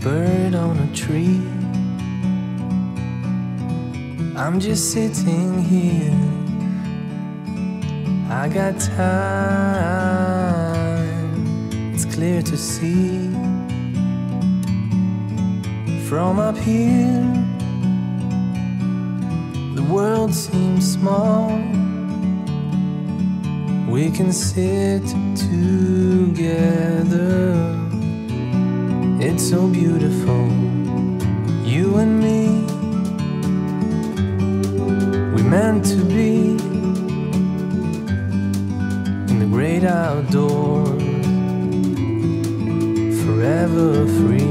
bird on a tree. I'm just sitting here, I got time, it's clear to see. From up here, the world seems small. We can sit together, it's so beautiful, you and me. We meant to be in the great outdoors, forever free.